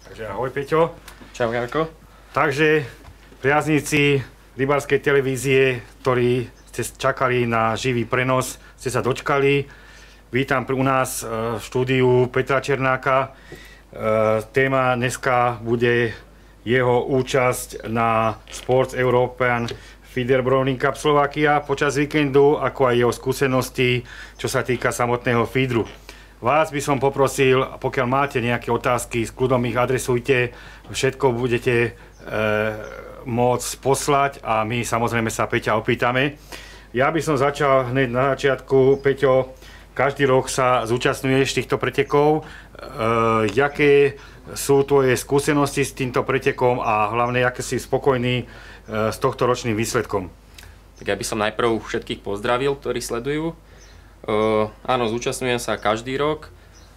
Takže ahoj Peťo. Čau Jarko. Takže priazníci rybárskej televízie, ktorí ste čakali na živý prenos, ste sa dočkali. Vítam u nás v štúdiu Petra Černáka. Téma dneska bude jeho účasť na Sports European Feeder Browning Cup Slovakia počas víkendu, ako aj jeho skúsenosti, čo sa týka samotného feedru. Vás by som poprosil, pokiaľ máte nejaké otázky, s kľudom ich adresujte, všetko budete môcť poslať a my samozrejme sa Peťa opýtame. Ja by som začal hneď na začiatku. Peťo, každý rok sa zúčastňuješ týchto pretekov. Jaké sú tvoje skúsenosti s týmto pretekom a hlavne, aké si spokojný s tohto ročným výsledkom? Tak ja by som najprv všetkých pozdravil, ktorí sledujú. Áno, zúčastňujem sa každý rok.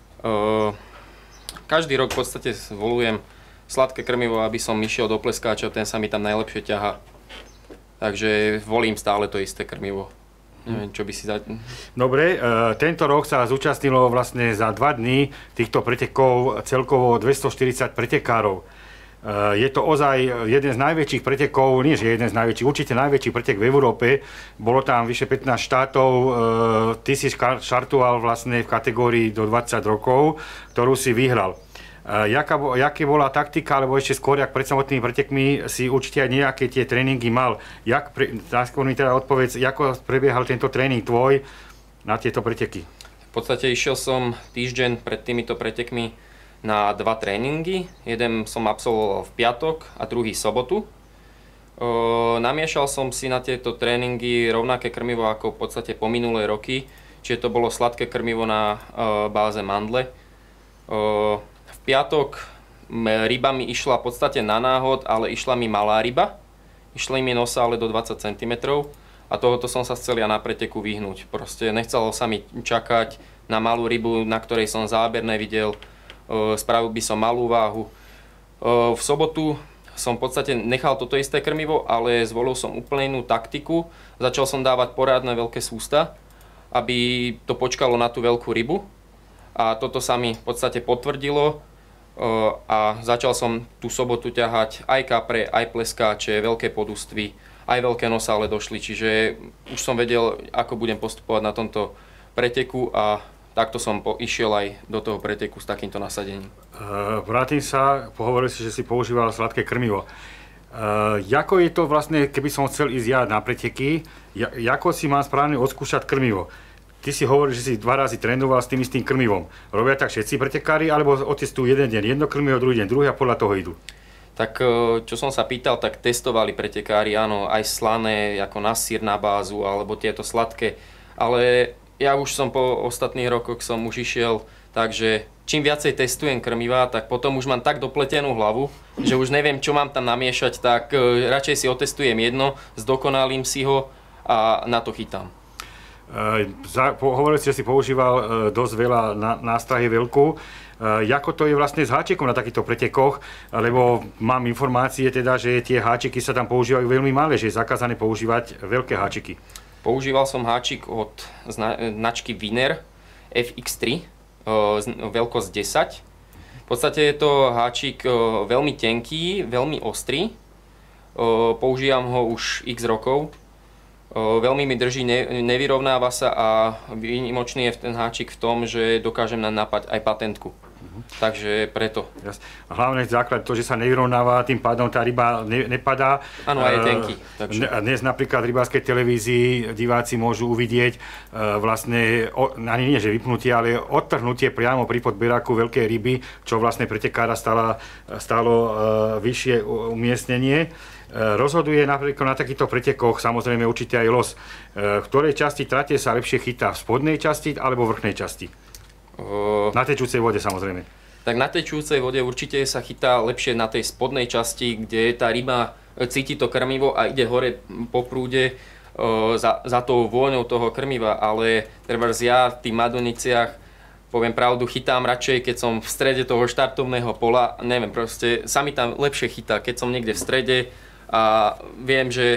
Každý rok v podstate zvolujem sladké krmivo, aby som išiel do pleskáča, ten sa mi tam najlepšie ťahá. Takže volím stále to isté krmivo. Neviem, čo by si Dobre, tento rok sa zúčastnilo vlastne za 2 dní týchto pretekov celkovo 240 pretekárov. Je to ozaj jeden z najväčších pretekov, nie že jeden z najväčších, určite najväčší pretek v Európe. Bolo tam vyše 15 štátov, ty si štartoval vlastne v kategórii do 20 rokov, ktorú si vyhral. Jaká bola taktika, alebo ešte skôr, jak pred samotnými pretekmi si určite aj nejaké tie tréningy mal. Skôr mi teda odpovedz, ako prebiehal tento tréning tvoj na tieto preteky? V podstate išiel som týždeň pred týmito pretekmi na 2 tréningy. Jeden som absolvoval v piatok a druhý sobotu. Namiešal som si na tieto tréningy rovnaké krmivo ako v podstate po minulé roky, čiže to bolo sladké krmivo na báze mandle. V piatok ryba mi išla v podstate na náhod, ale išla mi malá ryba. Išli mi nosa ale do 20 cm a tohoto som sa chcel ja na preteku vyhnúť. Proste nechcelo sa mi čakať na malú rybu, na ktorej som záber nevidel. Spravil by som malú váhu. V sobotu som v podstate nechal toto isté krmivo, ale zvolil som úplne inú taktiku. Začal som dávať poriadne veľké sústa, aby to počkalo na tú veľkú rybu. A toto sa mi v podstate potvrdilo a začal som tú sobotu ťahať aj kapre, aj pleskáče, veľké podustvy, aj veľké nosa ale došli. Čiže už som vedel, ako budem postupovať na tomto preteku a takto som išiel aj do toho preteku s takýmto nasadením. Vrátim sa, pohovoril si, že si používal sladké krmivo. Ako je to vlastne, keby som chcel ísť ja na preteky, ako si mám správne odskúšať krmivo? Ty si hovoríš, že si 2 razy trénoval s tým istým krmivom. Robia tak všetci pretekári, alebo otestujú jeden deň jedno krmivo, druhý deň druhé a podľa toho idú? Tak čo som sa pýtal, tak testovali pretekári, áno, aj slané, ako na syr na bázu, alebo tieto sladké, ale ja už som po ostatných rokoch som už išiel, takže čím viacej testujem krmiva, tak potom už mám tak dopletenú hlavu, že už neviem, čo mám tam namiešať, tak radšej si otestujem jedno, zdokonalím si ho a na to chytám. Hovoril si, že si používal dosť veľa nástrahy veľkú. Ako to je vlastne s háčikom na takýchto pretekoch? Lebo mám informácie teda, že tie háčiky sa tam používajú veľmi malé, že je zakázané používať veľké háčiky. Používal som háčik od značky Winner FX3, veľkosť 10. V podstate je to háčik veľmi tenký, veľmi ostrý. Používam ho už x rokov. Veľmi mi drží, nevyrovnáva sa a výnimočný je ten háčik v tom, že dokážem napať aj patentku. Takže preto. A hlavne základ to, že sa nevyrovnáva, tým pádom tá ryba nepadá. Áno, aj je tenký. Dnes napríklad v rybárskej televízii diváci môžu uvidieť vlastne, ani nie že vypnutie, ale odtrhnutie priamo pri podberáku veľkej ryby, čo vlastne pretekára stálo vyššie umiestnenie. Rozhoduje napríklad na takýchto pretekoch samozrejme určite aj los. V ktorej časti trate sa lepšie chytá? V spodnej časti alebo v vrchnej časti? Na tečúcej vode samozrejme. Tak na tečúcej vode určite sa chytá lepšie na tej spodnej časti, kde tá ryba cíti to krmivo a ide hore po prúde za tou vôňou toho krmiva, ale trebárs ja v tých madoniciach, poviem pravdu, chytám radšej, keď som v strede toho štartovného pola, neviem, proste sa mi tam lepšie chytá, keď som niekde v strede a viem, že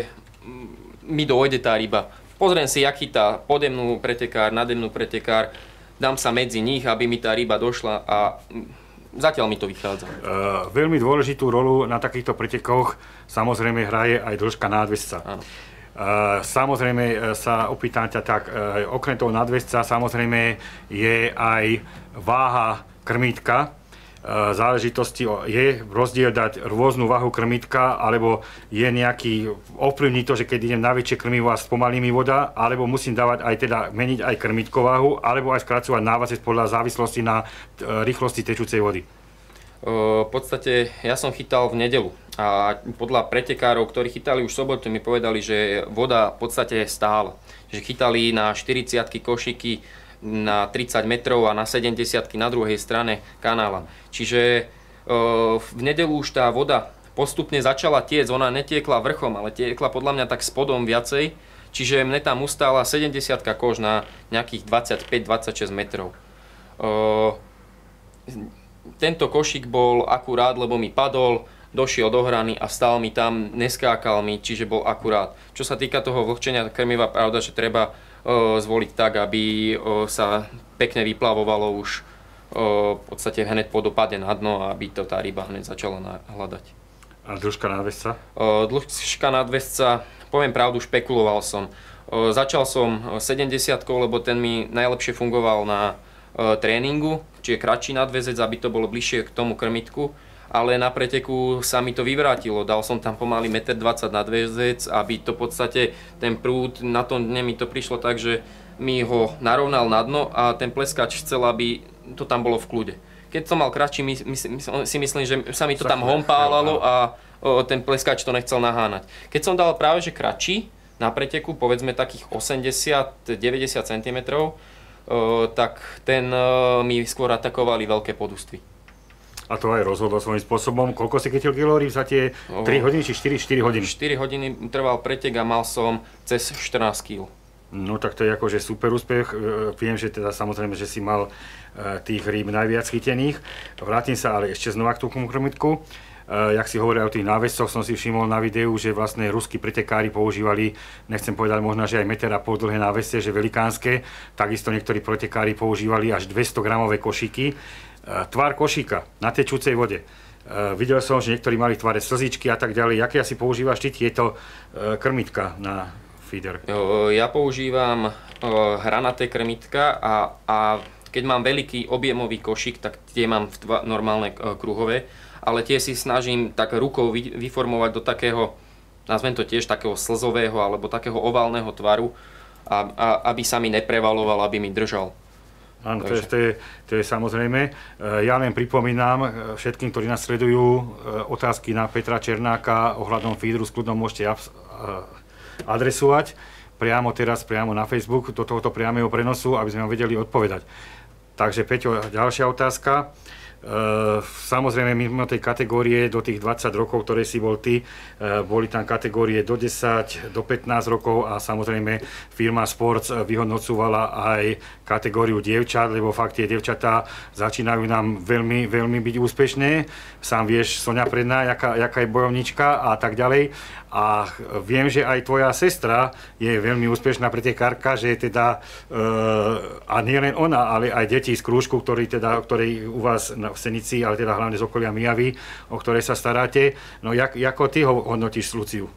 mi dojde tá ryba. Pozriem si, jak chytá podemnú pretekár, nademnú pretekár, dám sa medzi nich, aby mi tá ryba došla a zatiaľ mi to vychádza. Veľmi dôležitú rolu na takýchto pretekoch samozrejme hraje aj dĺžka nádväzca. Áno. Samozrejme sa opýtam ťa tak, okrem toho nadväzca samozrejme je aj váha krmítka. Záležitosti je rozdiel dať rôznu váhu krmítka, alebo je nejaký ovplyvní to, že keď idem na väčšie krmivo a spomalí mi voda, alebo musím dávať aj teda meniť aj krmítko váhu, alebo aj skracovať návazec podľa závislosti na rýchlosti tečúcej vody. V podstate ja som chytal v nedeľu a podľa pretekárov, ktorí chytali už v sobotu, mi povedali, že voda v podstate je stála. Že chytali na 40-ky košíky na 30 metrov a na 70-ky na druhej strane kanála. Čiže v nedeľu už tá voda postupne začala tiecť, ona netiekla vrchom, ale tiekla podľa mňa tak spodom viacej. Čiže mne tam ustála 70-ka kož na nejakých 25-26 metrov. Tento košík bol akurát, lebo mi padol, došiel do hrany a stál mi tam, neskákal mi, čiže bol akurát. Čo sa týka toho vlhčenia krmiva, pravda, že treba zvoliť tak, aby sa pekne vyplavovalo už v podstate hneď po dopade na dno, aby to tá ryba hneď začala hľadať. A dĺžka nádväzca? Dĺžka nádväzca, poviem pravdu, špekuloval som. Začal som 70-kou, lebo ten mi najlepšie fungoval na tréningu, čiže kratší nadväzec, aby to bolo bližšie k tomu krmitku. Ale na preteku sa mi to vyvrátilo. Dal som tam pomaly 1,20 m nadväzec, aby to v podstate ten prúd, na tom dne mi to prišlo tak, že mi ho narovnal na dno a ten pleskač chcel, aby to tam bolo v kľude. Keď som mal kratší, si myslím, že sa mi to tam hompálalo a ten pleskač to nechcel naháňať. Keď som dal práve že kratší na preteku, povedzme takých 80-90 cm, tak ten mi skôr atakovali veľké podustvy. A to aj rozhodol svojím spôsobom. Koľko si chytil kilóriv za tie 3 hodiny či 4 hodiny? 4 hodiny trval pretek a mal som cez 14 kg. No tak to je akože super úspech. Viem, že teda samozrejme, že si mal tých rýb najviac chytených. Vrátim sa ale ešte znova k tomu krmitku. Jak si hovoril o tých návescoch, som si všimol na videu, že vlastne ruskí pretekári používali, nechcem povedať možno, že aj 1,5 m dlhé návesce, že velikánske. Takisto niektorí pretekári používali až 200 gramové košíky. Tvár košíka na tečúcej vode. Videl som, že niektorí mali tvare slzičky a tak ďalej. Jaké asi používaš ty tieto krmitka na feeder? Ja používam hranaté krmitka a keď mám veľký objemový košík, tak tie mám normálne kruhové, ale tie si snažím tak rukou vyformovať do takého, nazvem to tiež takého slzového alebo takého oválneho tvaru, aby sa mi neprevaloval, aby mi držal. Áno, to je samozrejme. Ja len pripomínam všetkým, ktorí nás sledujú, otázky na Petra Černáka ohľadom feederu s kľudom môžete adresovať priamo teraz, priamo na Facebook do tohoto priameho prenosu, aby sme vám vedeli odpovedať. Takže Peťo, ďalšia otázka. Samozrejme mimo tej kategórie do tých 20 rokov, ktoré si bol ty, boli tam kategórie do 10, do 15 rokov a samozrejme firma Sports vyhodnocovala aj kategóriu dievčat, lebo fakt tie dievčatá začínajú nám veľmi, veľmi byť úspešné. Sám vieš, Soňa Predná, jaká je bojovnička a tak ďalej. A viem, že aj tvoja sestra je veľmi úspešná pretekárka, že teda, a nie len ona, ale aj deti z krúžku, ktorí u vás v Senici, ale teda hlavne z okolia Mijavy, o ktorej sa staráte. No ako ty ho hodnotíš, Luciu?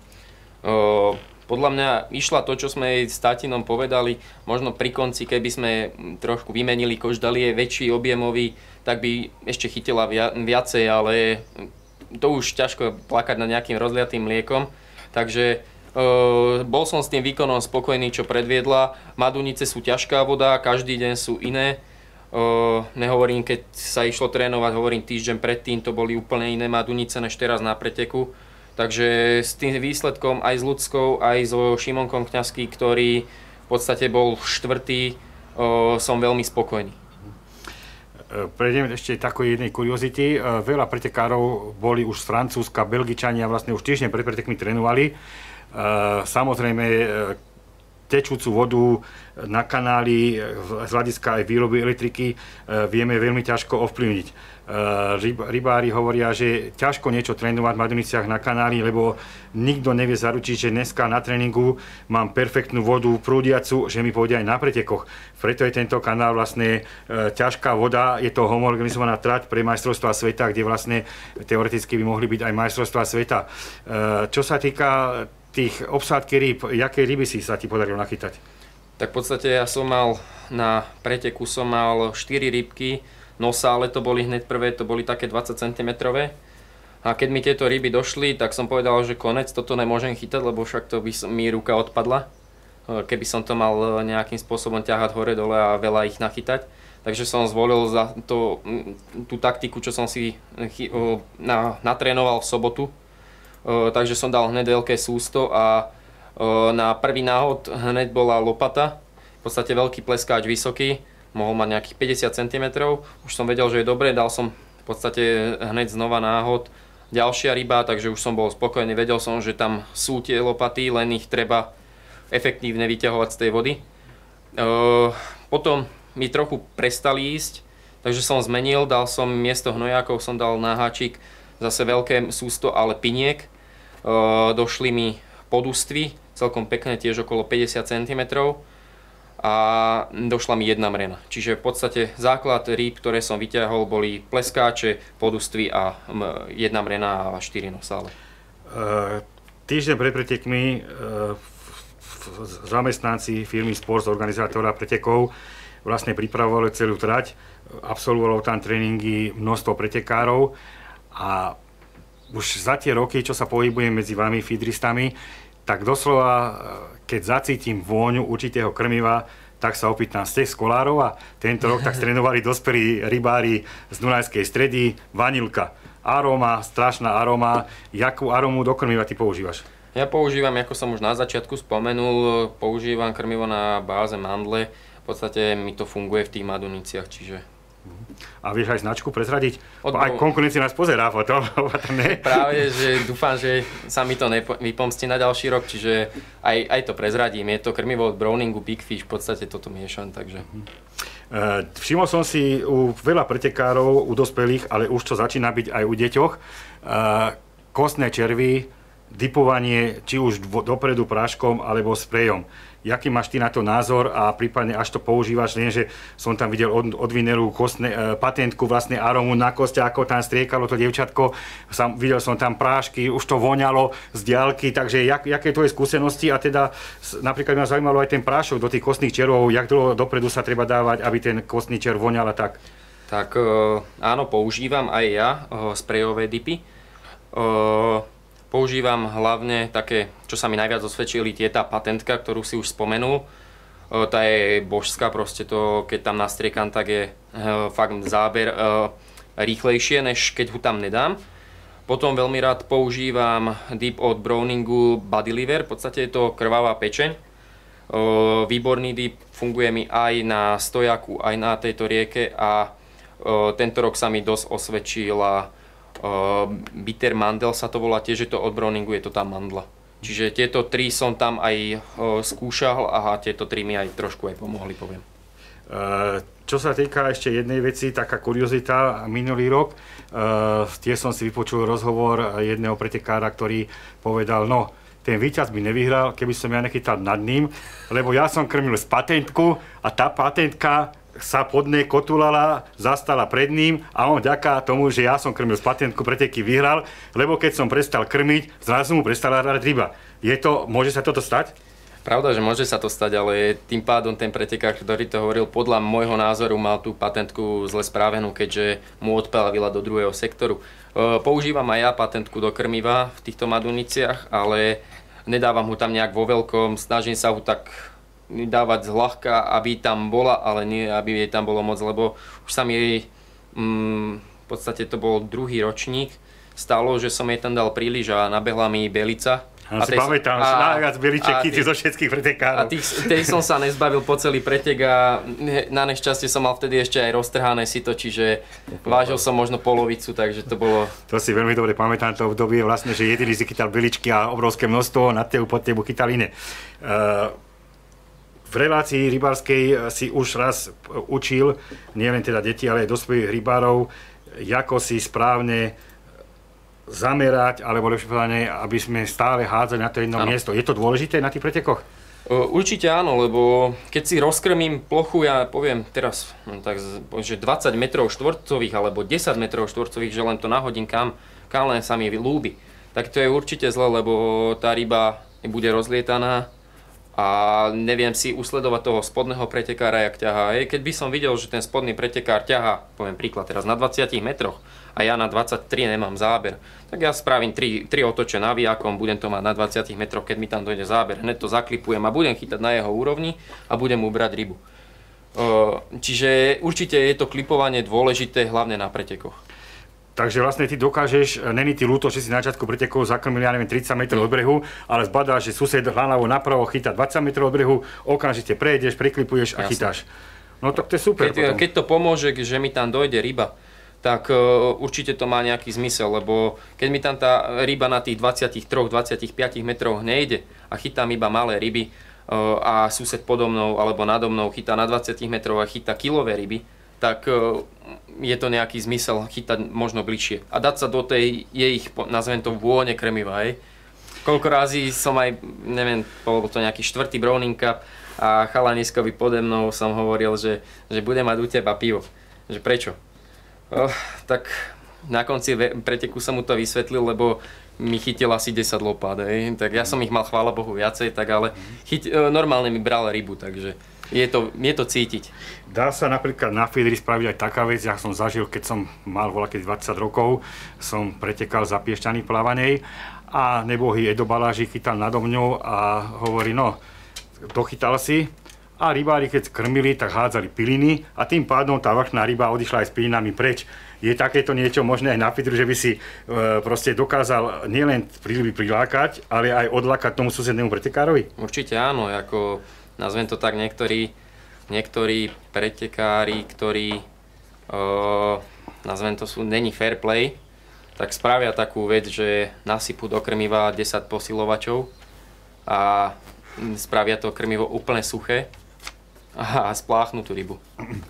Podľa mňa išla to, čo sme jej s tátinom povedali, možno pri konci, keby sme trošku vymenili kož, dali jej väčší objemový, tak by ešte chytila viacej, ale to už ťažko plakať nad nejakým rozliatým mliekom. Takže bol som s tým výkonom spokojný, čo predviedla. Madunice sú ťažká voda, každý deň sú iné. Nehovorím, keď sa išlo trénovať, hovorím týždeň predtým, to boli úplne iné Madunice než teraz na preteku. Takže s tým výsledkom aj s Ľudskou, aj so Šimonkom Kňazským, ktorý v podstate bol štvrtý, som veľmi spokojný. Prejdem ešte takoj jednej kuriozity. Veľa pretekárov boli už z Francúzska, Belgičania vlastne už týždeň pred pretekmi trénovali. Samozrejme, tečúcu vodu na kanáli z hľadiska aj výroby elektriky vieme veľmi ťažko ovplyvniť. Rybári hovoria, že ťažko niečo trénovať v Maduniciach na kanáli, lebo nikto nevie zaručiť, že dneska na tréningu mám perfektnú vodu prúdiacu, že mi pôjde aj na pretekoch. Preto je tento kanál vlastne ťažká voda, je to homogenizovaná trať pre majstrovstvá sveta, kde vlastne teoreticky by mohli byť aj majstrovstvá sveta. Čo sa týka tých obsádky rýb, jaké ryby si sa ti podarilo nachytať? Tak v podstate ja som mal na preteku 4 rybky, nosa, ale to boli hneď prvé, to boli také 20 cm. A keď mi tieto ryby došli, tak som povedal, že konec, toto nemôžem chytať, lebo však to by mi ruka odpadla. Keby som to mal nejakým spôsobom ťahať hore-dole a veľa ich nachytať. Takže som zvolil za tú taktiku, čo som si natrénoval v sobotu. Takže som dal hneď veľké sústo a na prvý náhod hneď bola lopata. V podstate veľký pleskáč vysoký. Mohol mať nejakých 50 cm, už som vedel, že je dobre, dal som v podstate hneď znova náhod ďalšia ryba, takže už som bol spokojný, vedel som, že tam sú tie lopaty, len ich treba efektívne vyťahovať z tej vody. Potom mi trochu prestali ísť, takže som zmenil, dal som miesto hnojákov, som dal na háčik zase veľké sústo, ale piniek. Došli mi podústvy, celkom pekné, tiež okolo 50 cm. A došla mi jedna mrena. Čiže v podstate základ rýb, ktoré som vyťahol, boli pleskáče, podústvy a jedna mrena a 4 nosále. Týždeň pred pretekmi zamestnanci firmy Sports, organizátora pretekov, vlastne pripravovali celú trať, absolvovalo tam tréningy množstvo pretekárov a už za tie roky, čo sa pohybujem medzi vami, feederistami, tak doslova, keď zacítim vôňu určitého krmiva, tak sa opýtam, ste skolárov a tento rok tak trénovali dospelí rybári z Dunajskej Stredy, vanilka. Aroma, strašná aroma. Jakú aromu do krmiva ty používaš? Ja používam, ako som už na začiatku spomenul, používam krmivo na báze mandle. V podstate mi to funguje v tých Maduniciach, čiže... A vieš aj značku prezradiť? Aj konkurencia nás pozerá potom. Práve, že dúfam, že sa mi to vypomstí na ďalší rok, čiže aj to prezradím. Je to krmivo od Browningu Big Fish, v podstate toto miešam, takže... Všimol som si u veľa pretekárov, u dospelých, ale už to začína byť aj u deťoch, kostné červy, dipovanie, či už dopredu práškom alebo sprejom. Jaký máš ty na to názor a prípadne až to používaš, že som tam videl od Vineru patentku vlastne aromu na koste, ako tam striekalo to dievčatko, videl som tam prášky, už to voňalo z diaľky, takže jaké tvoje skúsenosti a teda napríklad ma zaujímalo aj ten prášok do tých kostných červov, jak dlho dopredu sa treba dávať, aby ten kostný červ voňal a tak? Tak áno, používam aj ja sprejové dipy. Používam hlavne také, čo sa mi najviac osvedčili, je tá patentka, ktorú si už spomenul. Tá je božská, proste to, keď tam nastriekam, tak je fakt záber rýchlejšie, než keď ho tam nedám. Potom veľmi rád používam dip od Browningu Body Liver, v podstate je to krvavá pečeň. Výborný dip, funguje mi aj na stojaku, aj na tejto rieke a tento rok sa mi dosť osvedčila bitter mandel sa to volá, tiež je to od Browningu, je to tá mandla. Čiže tieto tri som tam aj skúšal a tieto tri mi aj trošku aj pomohli, poviem. Čo sa týka ešte jednej veci, taká kuriozita, minulý rok, tiež som si vypočul rozhovor jedného pretekára, ktorý povedal, no, ten víťaz by nevyhral, keby som ja nechytal nad ním, lebo ja som krmil z patentku a tá patentka sa pod nej kotulala, zastala pred ním a on vďaka tomu, že ja som krmil z patentku, preteky vyhral, lebo keď som prestal krmiť, zrazu mu prestala hrať ryba. Môže sa toto stať? Pravda, že môže sa to stať, ale tým pádom ten pretekár, ktorý to hovoril, podľa môjho názoru mal tú patentku zle správenú, keďže mu odpálila do druhého sektoru. Používam aj ja patentku do krmiva v týchto Maduniciach, ale nedávam ho tam nejak vo veľkom, snažím sa ho tak dávať zľahka, aby tam bola, ale nie, aby jej tam bolo moc, lebo už sa mi jej, v podstate to bol druhý ročník, stalo, že som jej tam dal príliš a nabehla mi belica. Ja si pamätám, že najviac beliček chytí zo všetkých pretekárov. A tej som sa nezbavil po celý pretek a na nešťastie som mal vtedy ešte aj roztrhané sito, čiže vážil som možno polovicu, takže to bolo... To si veľmi dobre pamätám, to obdobie vlastne, že jediný si chytal beličky a obrovské množstvo, nad tebu, pod tebu chytal iné. v relácii rybárskej si už raz učil, nielen teda deti, ale aj dospelých rybárov, ako si správne zamerať, alebo lepšie povedané, aby sme stále hádzali na to jedno miesto. Je to dôležité na tých pretekoch? Určite áno, lebo keď si rozkrmím plochu, ja poviem teraz, že 20 metrov štvorcových alebo 10 metrov štvorcových, že len to nahodím kam len sa mi ľúbi, tak to je určite zle, lebo tá ryba bude rozlietaná a neviem si usledovať toho spodného pretekára, jak ťahá. Keď by som videl, že ten spodný pretekár ťahá, poviem príklad teraz, na 20 metroch a ja na 23 nemám záber, tak ja spravím 3 otoče navijakom, budem to mať na 20 metroch, keď mi tam dojde záber, hneď to zaklipujem a budem chytať na jeho úrovni a budem mu brať rybu. Čiže určite je to klipovanie dôležité, hlavne na pretekoch. Takže vlastne ty dokážeš, není ti ľúto, že si na začiatku pretekov zakrmil, ja neviem, 30 metrov od brehu, ale zbadáš, že sused hľadavo napravo chytá 20 metrov od brehu, okamžite prejdeš, priklipuješ a chytáš. No to je super. Keď to pomôže, že mi tam dojde ryba, tak určite to má nejaký zmysel, lebo keď mi tam tá ryba na tých 23-25 metroch nejde a chytám iba malé ryby a sused podo mnou alebo nado mnou chytá na 20 metrov a chytá kilové ryby, tak je to nejaký zmysel chytať možno bližšie a dať sa do tej ich, nazvem to, vône krmiva, hej. Koľko razy som aj, neviem, bol to nejaký 4. Browning Cup a chalaniskovi pode mnou som hovoril, že budem mať u teba pivo. Že prečo? Tak na konci preteku som mu to vysvetlil, lebo mi chytil asi 10 lopát, hej. Tak ja som ich mal, chvála Bohu, viacej, tak ale normálne mi bral rybu, takže je to cítiť. Dá sa napríklad na feederi spraviť aj taká vec, ja som zažil, keď som mal voľakedy 20 rokov, som pretekal za Piešťany plavanej a nebohý Edo Balážik chytal nado mňou a hovorí, no, dochytal si. A rybári, keď krmili, tak hádzali piliny a tým pádom tá vrchná ryba odišla aj s pilinami preč. Je takéto niečo možné aj na feederu, že by si proste dokázal nielen príliby prilákať, ale aj odlákať tomu susednému pretekárovi? Určite áno, ako nazvem to tak, niektorí pretekári, ktorí nazvem to není fair play, tak spravia takú vec, že nasypú do krmiva 10 posilovačov a spravia to krmivo úplne suché a spláchnú tú rybu.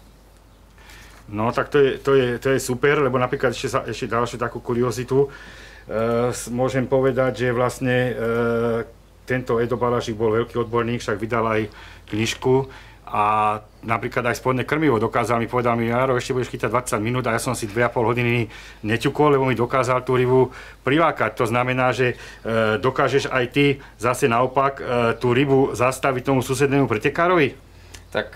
No tak to je super, lebo napríklad ešte ďalšiu takú kuriozitu môžem povedať, že vlastne tento Edo Balážik bol veľký odborník, však vydal aj knižku a napríklad aj spodné krmivo dokázal mi, povedal mi, Jaro, ešte budeš chytať 20 minút a ja som si 2,5 hodiny neťukol, lebo mi dokázal tú rybu prilákať. To znamená, že dokážeš aj ty zase naopak tú rybu zastaviť tomu susednému pretekárovi? Tak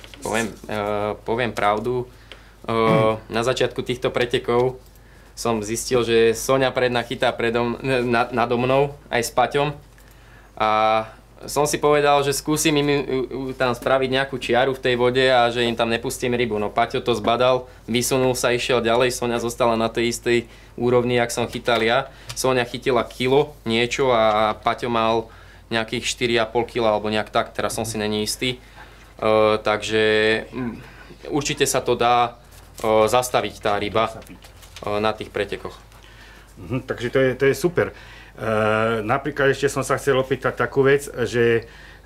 poviem pravdu. Na začiatku týchto pretekov som zistil, že Soňa predná chytá nado mnou aj s Paťom a som si povedal, že skúsim im tam spraviť nejakú čiaru v tej vode a že im tam nepustím rybu. No Paťo to zbadal, vysunul sa, išiel ďalej, Soňa zostala na tej istej úrovni, jak som chytal ja. Soňa chytila kilo niečo a Paťo mal nejakých 4,5 kg alebo nejak tak, teraz som si není istý. Takže určite sa to dá zastaviť tá ryba na tých pretekoch. Takže to je super. Napríklad ešte som sa chcel opýtať takú vec, že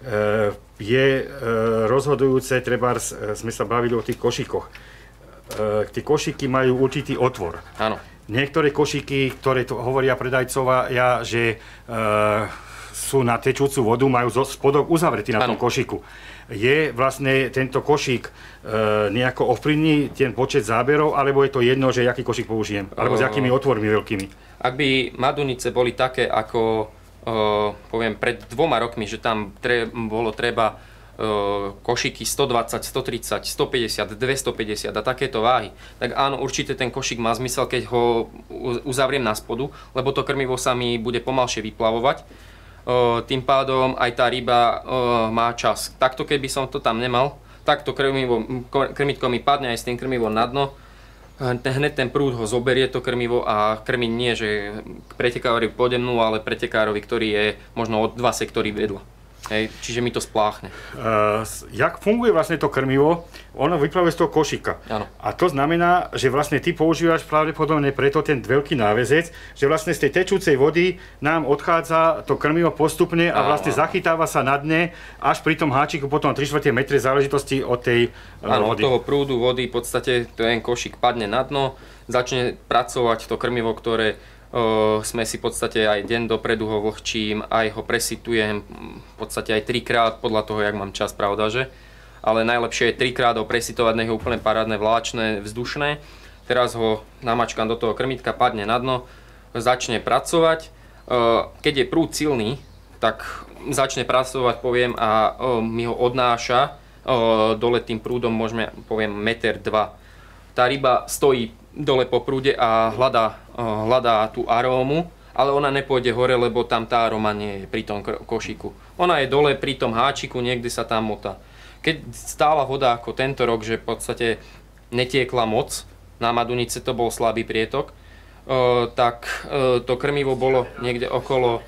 je rozhodujúce, trebárs sme sa bavili o tých košíkoch. Tie košíky majú určitý otvor. Áno. Niektoré košíky, ktoré to hovoria predajcovia, že sú na tečúcu vodu, majú spodok uzavretý na tom košíku. Je vlastne tento košík nejako ovplyvní ten počet záberov, alebo je to jedno, že aký košík použijem? Alebo s akými otvormi veľkými? Ak by Madunice boli také, ako poviem pred 2 rokmi, že tam bolo treba košíky 120, 130, 150, 250 a takéto váhy, tak áno, určite ten košík má zmysel, keď ho uzavriem na spodu, lebo to krmivo sa mi bude pomalšie vyplavovať. Tým pádom aj tá ryba má čas. Takto keby som to tam nemal, takto krmitko mi padne aj s tým krmivom na dno, hneď ten prúd ho zoberie to krmivo a krmiť nie, že pretekárovi pode mnou, ale pretekárovi, ktorý je možno o 2 sektory vedľa. Hej, čiže mi to spláchne. Jak funguje vlastne to krmivo? Ono vyplavuje z toho košíka. Áno. A to znamená, že vlastne ty používaš pravdepodobne preto ten veľký návezec, že vlastne z tej tečúcej vody nám odchádza to krmivo postupne a vlastne zachytáva sa na dne až pri tom háčiku potom 3/4 metre záležitosti od tej vody. Od toho prúdu vody v podstate ten košík padne na dno, začne pracovať to krmivo, ktoré sme si v podstate aj deň dopredu ho vlhčím, aj ho presitujem v podstate aj 3-krát, podľa toho, jak mám čas, pravda, že? Ale najlepšie je 3-krát ho presitovať, nech je úplne parádne, vláčne, vzdušné. Teraz ho namačkám do toho krmitka, padne na dno, začne pracovať. Keď je prúd silný, tak začne pracovať, poviem, a mi ho odnáša dole tým prúdom, môžeme, poviem, 1-2 metra. Tá ryba stojí dole po prúde a hľadá tú arómu, ale ona nepôjde hore, lebo tam tá aróma nie je pri tom košíku. Ona je dole pri tom háčiku, niekde sa tam motá. Keď stála voda ako tento rok, že v podstate netiekla moc, na Madunice to bol slabý prietok, tak to krmivo bolo niekde okolo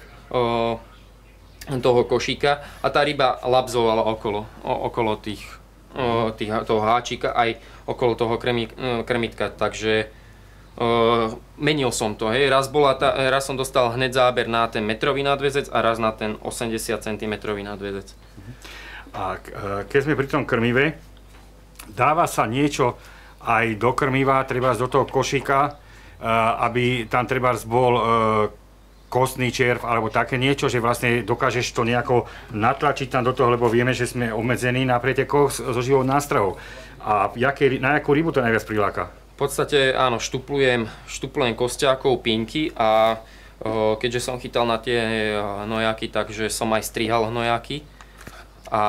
toho košíka a tá ryba labzovala okolo toho háčika aj okolo toho krmitka, takže menil som to, hej. Raz som dostal hneď záber na ten metrový nadväzec a raz na ten 80 cm nadväzec. A keď sme pri tom krmive, dáva sa niečo aj do krmiva, trebárs do toho košíka, aby tam trebárs bol kostný červ alebo také niečo, že vlastne dokážeš to nejako natlačiť tam do toho, lebo vieme, že sme obmedzení na pretekoch so živou nástrahou. A na jakú rybu to najviac priláka? V podstate áno, štuplujem kostiakov, pinky a keďže som chytal na tie hnojaky, takže som aj strihal hnojaky. A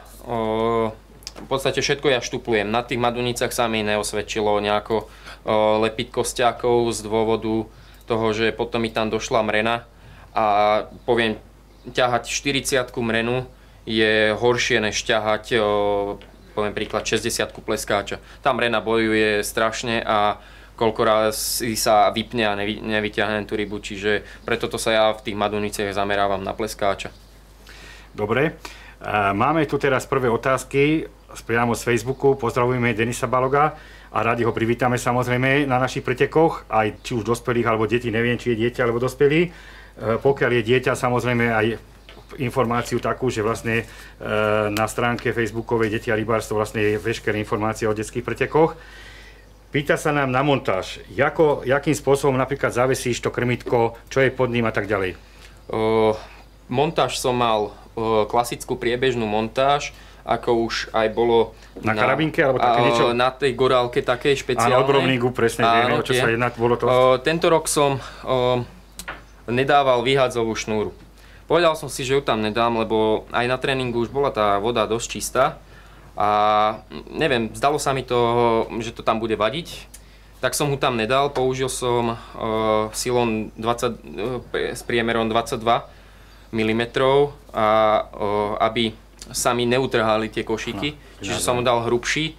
v podstate všetko ja štuplujem. Na tých Madunicách sa mi neosvedčilo nejako lepiť kostiakov z dôvodu toho, že potom mi tam došla mrena a poviem, ťahať 40 mrenu je horšie než ťahať, poviem príklad, 60 pleskáča. Tá mrena bojuje strašne a koľko raz sa vypne a nevyťahnem tú rybu, čiže preto to sa ja v tých Maduniciach zamerávam na pleskáča. Dobre, máme tu teraz prvé otázky priamo z Facebooku. Pozdravujeme Denisa Baloga a radi ho privítame samozrejme na našich pretekoch, aj či už dospelých alebo detí, neviem, či je dieťa alebo dospelý. Pokiaľ je dieťa, samozrejme aj informáciu takú, že vlastne na stránke facebookovej Deti a rybárstvo vlastne je veškeré informácie o detských pretekoch. Pýta sa nám na montáž. Jakým spôsobom napríklad zavesíš to krmitko, čo je pod ním a tak ďalej? Montáž som mal klasickú priebežnú montáž, ako už aj bolo na karabínke alebo také niečo? Na tej gorálke takej špeciálnej. Áno, odbrovníku, presne vieme, o čo sa jedná. Tento rok som nedával vyhádzovú šnúru. Povedal som si, že ju tam nedám, lebo aj na tréningu už bola tá voda dosť čistá a neviem, zdalo sa mi to, že to tam bude vadiť, tak som ho tam nedal. Použil som silon 20, s priemerom 22 mm, aby sa mi neutrhali tie košíky, čiže som mu dal hrubší.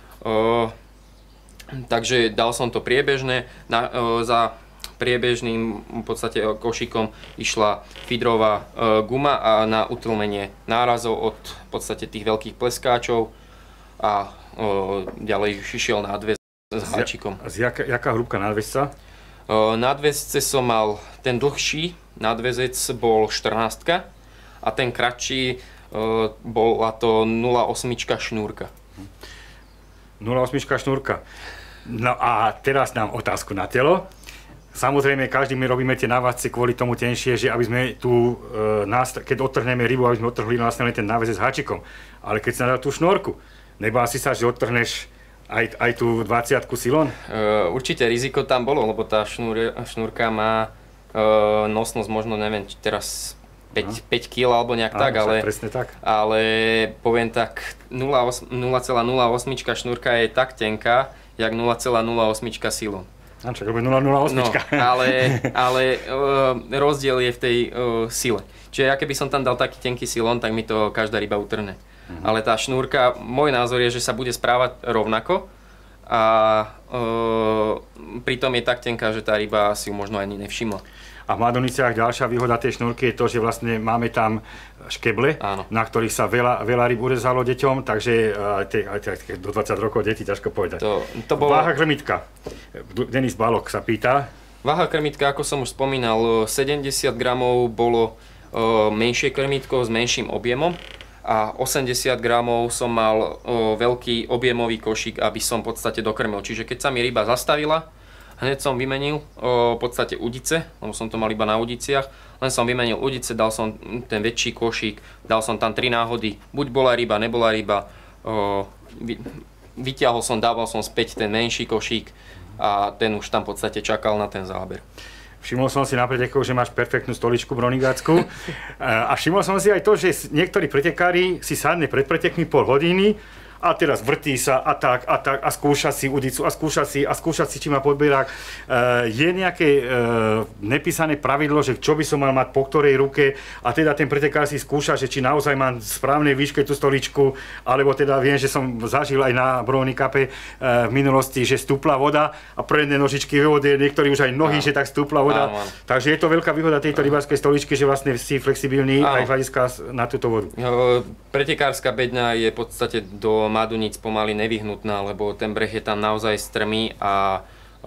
Takže dal som to priebežné. Za priebežným v podstate košíkom išla fidrová guma a na utlmenie nárazov od v podstate tých veľkých pleskáčov a ďalej išiel nadväz s háčikom. Jaká hrúbka nadväzca? Nadväzce som mal, ten dlhší nadväzec bol 14 a ten kratší bola to 0,8 šnúrka. 0,8 šnúrka. No a teraz dám otázku na telo. Samozrejme, každý my robíme tie návazce kvôli tomu tenšie, že aby sme tu, keď odtrhneme rybu, aby sme odtrhli vlastne ten náväzec s háčikom. Ale keď sa dá tú šnúrku, nebál si sa, že odtrhneš aj tú 20 silon? Určite riziko tam bolo, lebo tá šnúrka má nosnosť možno, neviem, teraz 5 kg alebo nejak tak, ale poviem tak, 0,08 šnúrka je tak tenká, jak 0,08 silon. Čak robí 0,08. No, ale rozdiel je v tej sile. Čiže ja keby som tam dal taký tenký silon, tak mi to každá ryba utrhne. Ale tá šnúrka, môj názor je, že sa bude správať rovnako a pritom je tak tenká, že tá ryba si ju možno ani nevšimla. A v Maduniciach ďalšia výhoda tej šnúrky je to, že vlastne máme tam škeble, áno, na ktorých sa veľa ryb urezalo deťom, takže do 20 rokov deti, ťažko povedať. To bolo... Váha krmitka. Denis Balok sa pýta. Váha krmitka, ako som už spomínal, 70 gramov bolo menšie krmitko s menším objemom a 80 gramov som mal veľký objemový košík, aby som v podstate dokrmil. Čiže keď sa mi ryba zastavila, hneď som vymenil v podstate udice, lebo som to mal iba na udiciach, len som vymenil udice, dal som ten väčší košík, dal som tam 3 náhody, buď bola ryba, nebola ryba, vyťahol som, dával som späť ten menší košík a ten už tam v podstate čakal na ten záber. Všimol som si na pretekoch, že máš perfektnú stoličku bronigácku a všimol som si aj to, že niektorí pretekári si sadne pred pretekmi pol hodiny a teraz vrtí sa a tak a skúša si udicu a skúša si či má podberák. Je nejaké nepísané pravidlo, že čo by som mal mať po ktorej ruke a teda ten pretekár si skúša, že či naozaj mám v správnej výške tú stoličku, alebo teda viem, že som zažil aj na Brony Cupe v minulosti, že stúpla voda a predné nožičky v vode, niektorí už aj nohy, že tak stúpla voda. Takže je to veľká výhoda tejto rybárskej stoličky, že vlastne si flexibilný aj hľadiska na túto vodu. Pretekárska bedňa je v podstate do Madunic pomaly nevyhnutná, lebo ten breh je tam naozaj strmý a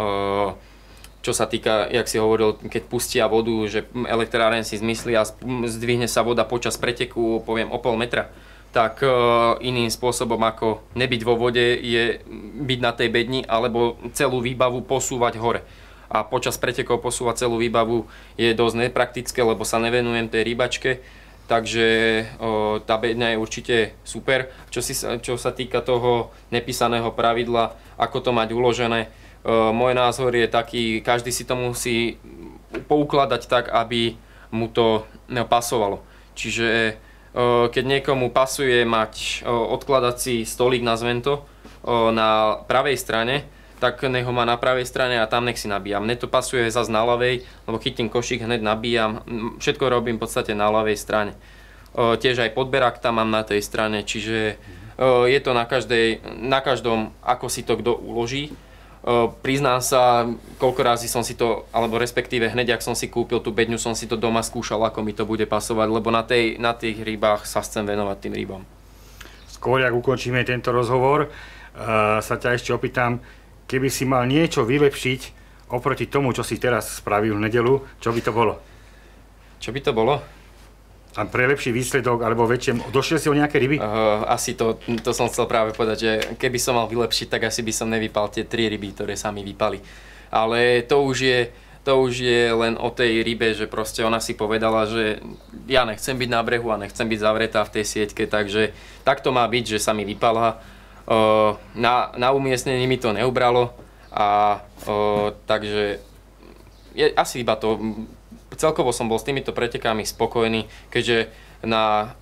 čo sa týka, jak si hovoril, keď pustia vodu, že elektráren si zmyslí a zdvihne sa voda počas preteku, poviem o pol metra, tak iným spôsobom ako nebyť vo vode je byť na tej bedni alebo celú výbavu posúvať hore. A počas pretekov posúvať celú výbavu je dosť nepraktické, lebo sa nevenujem tej rybačke. Takže tá bedňa je určite super. Čo sa týka toho nepísaného pravidla, ako to mať uložené, môj názor je taký, každý si to musí poukladať tak, aby mu to pasovalo. Čiže keď niekomu pasuje mať odkladací stolík, nazvem to, na pravej strane, tak nech ho má na pravej strane a tam nech si nabíjam. Mne to pasuje zase na ľavej, lebo chytím košík, hneď nabíjam. Všetko robím v podstate na ľavej strane. Tiež aj podberák tam mám na tej strane, čiže je to na každom, ako si to kto uloží. Priznám sa, koľko razy som si to, alebo respektíve hneď, ak som si kúpil tú bedňu, som si to doma skúšal, ako mi to bude pasovať, lebo na tých rybách sa chcem venovať tým rybám. Skôr, ak ukončíme tento rozhovor, sa ťa ešte opýtam, keby si mal niečo vylepšiť oproti tomu, čo si teraz spravil v nedeľu, čo by to bolo? Čo by to bolo? A pre lepší výsledok, alebo väčšie, došiel si o nejaké ryby? Asi to som chcel práve povedať, že keby som mal vylepšiť, tak asi by som nevypal tie 3 ryby, ktoré sa mi vypali. Ale to už je len o tej rybe, že proste ona si povedala, že ja nechcem byť na brehu a nechcem byť zavretá v tej sieťke, takže tak to má byť, že sa mi vypala. Na umiestnení mi to neubralo a takže asi iba to. Celkovo som bol s týmito pretekami spokojný, keďže na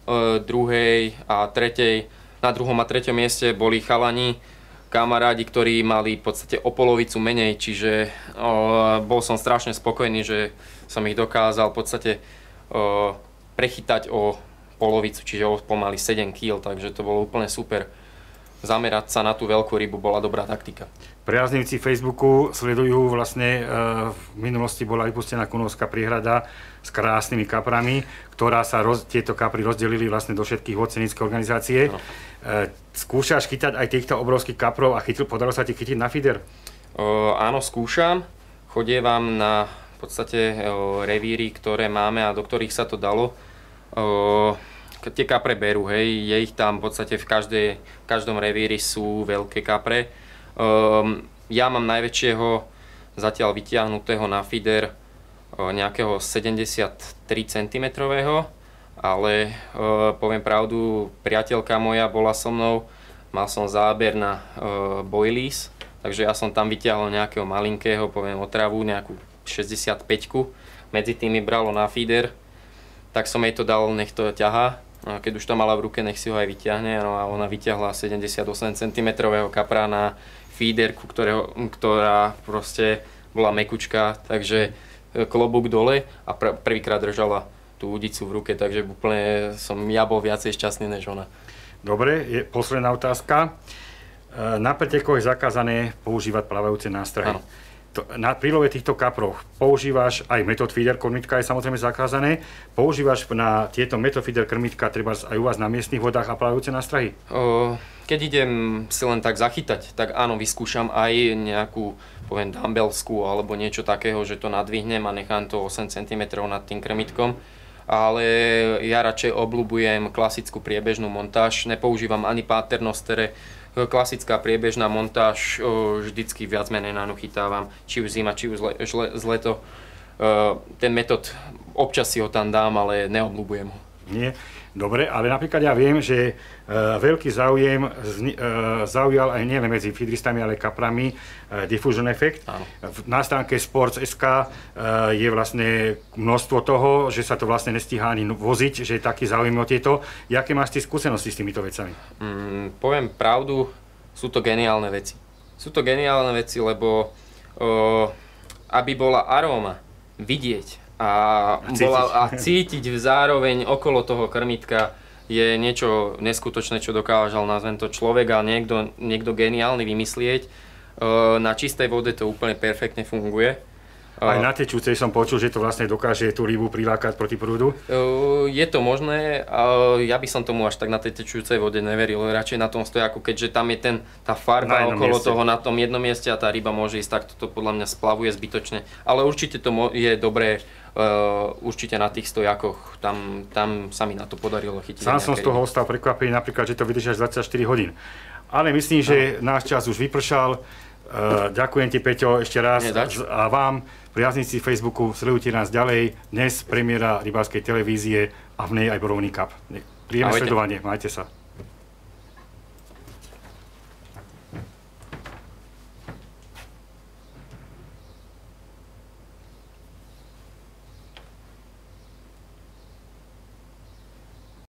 druhom a treťom mieste boli chalani, kamarádi, ktorí mali v podstate o polovicu menej, čiže bol som strašne spokojný, že som ich dokázal v podstate prechytať o polovicu, čiže o pomaly 7 kg, takže to bolo úplne super. Zamerať sa na tú veľkú rybu bola dobrá taktika. Priaznivci Facebooku sledujú vlastne, v minulosti bola vypustená Kunovská priehrada s krásnymi kaprami, ktorá sa tieto kapry rozdelili vlastne do všetkých vodcenické organizácie. Skúšaš chytať aj týchto obrovských kaprov a podarilo sa ti chytiť na feeder? Áno, skúšam. Chodievam na v podstate revíry, ktoré máme a do ktorých sa to dalo. Tie kapre berú, hej, je ich tam v podstate v každom revíri sú veľké kapre. Ja mám najväčšieho zatiaľ vytiahnutého na feeder nejakého 73 cm, ale poviem pravdu, priateľka moja bola so mnou, mal som záber na boilies, takže ja som tam vytiahol nejakého malinkého, poviem otravu, nejakú 65-ku, medzi tým mi bralo na feeder, tak som jej to dal, nech to ťahá. Keď už to mala v ruke, nech si ho aj vyťahne, no a ona vyťahla 78 cm kapra na feederku, ktorá proste bola mekučka, takže klobúk dole a prvýkrát držala tú udicu v ruke, takže úplne ja bol viacej šťastný než ona. Dobre, posledná otázka. Na pretekoch je zakázané používať plávajúce nástrahy. Ano. Na prílove týchto kaprov používaš aj method feeder, krmitka je samozrejme zakázané, používaš na tieto method feeder krmitka treba aj u vás na miestnych vodách a plávajúce nástrahy? Keď idem si len tak zachytať, tak áno, vyskúšam aj nejakú, poviem, dumbbellskú alebo niečo takého, že to nadvihnem a nechám to 8 cm nad tým krmitkom. Ale ja radšej obľúbujem klasickú priebežnú montáž, nepoužívam ani paternostere. Klasická priebežná montáž vždycky viac menej nanuchytávam, či už zima, či už leto. Ten metód, občas si ho tam dám, ale neobľúbujem ho. Nie? Dobre, ale napríklad ja viem, že veľký záujem zaujal aj nielen medzi feederistami, ale kaprami diffusion effect. Áno. Na stránke Sports.sk je vlastne množstvo toho, že sa to vlastne nestíha ani voziť, že je taký záujem o tieto. Jaké máš ty skúsenosti s týmito vecami? Poviem pravdu, sú to geniálne veci. Sú to geniálne veci, lebo aby bola aróma vidieť a cítiť zároveň okolo toho krmitka je niečo neskutočné, čo dokážal, nazvem to, človek a niekto geniálny vymyslieť. Na čistej vode to úplne perfektne funguje. Aj na tečúcej som počul, že to vlastne dokáže tú rybu prilákať proti prúdu? Je to možné, ja by som tomu až tak na tej tečúcej vode neveril, radšej na tom stojaku, keďže tam je tá farba okolo toho na tom jednom mieste a tá ryba môže ísť takto, to podľa mňa splavuje zbytočne. Ale určite to je dobré, určite na tých stojakoch, tam sa mi na to podarilo chytiť. Sám som z toho ostal prekvapený, napríklad, že to vydrží až 24 hodín. Ale myslím, že náš čas už vypršal. Ďakujem ti, Peťo, ešte raz a vám, priaznici Facebooku, sledujte nás ďalej. Dnes premiéra rybárskej televízie a v nej aj Borovný Cup. Príjemné sledovanie, majte sa.